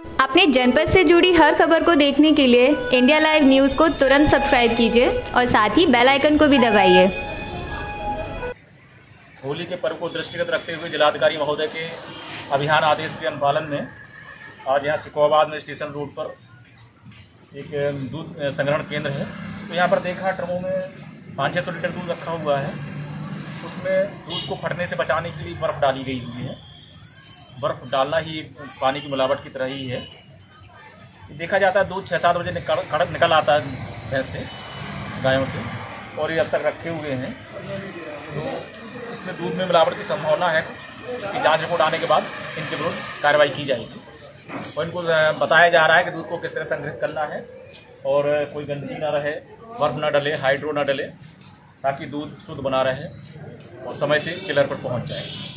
अपने जनपद से जुड़ी हर खबर को देखने के लिए इंडिया लाइव न्यूज़ को तुरंत सब्सक्राइब कीजिए और साथ ही बेल आइकन को भी दबाइए। होली के पर्व को दृष्टिगत रखते हुए जिलाधिकारी महोदय के अभियान आदेश के अनुपालन में आज यहाँ सिकोहाबाद में स्टेशन रोड पर एक दूध संग्रहण केंद्र है। तो यहाँ पर देखा ड्रमों में 500-600 लीटर दूध रखा हुआ है। उसमें दूध को फटने से बचाने के लिए बर्फ़ डाली गई हुई है। बर्फ़ डालना ही पानी की मिलावट की तरह ही है। देखा जाता है दूध 6-7 बजे निकल आता है भैंस से, गायों से, और ये अब तक रखे हुए हैं। तो इसमें दूध में मिलावट की संभावना है कुछ। इसकी जांच रिपोर्ट आने के बाद इनके विरुद्ध कार्रवाई की जाएगी और इनको बताया जा रहा है कि दूध को किस तरह संग्रहित करना है और कोई गंदगी ना रहे, बर्फ़ ना डले, हाइड्रो ना डले, ताकि दूध शुद्ध बना रहे और समय से चिलर पर पहुंच जाए।